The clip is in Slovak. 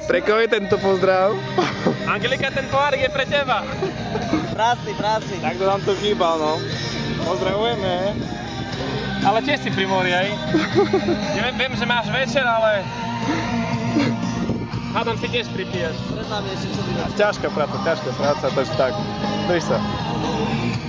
Pre koho je tento pozdrav? Angelika, ten pohárik je pre teba. Prázdny. Tak to nám to chýbal, no. Pozdravujeme. Ale tiež si pri mori, hej? Ja viem, že máš večer, ale... Hádam si tiež pripiješ. Pred nami ešte čo vydať. Ťažká práca, takže tak. Drž sa.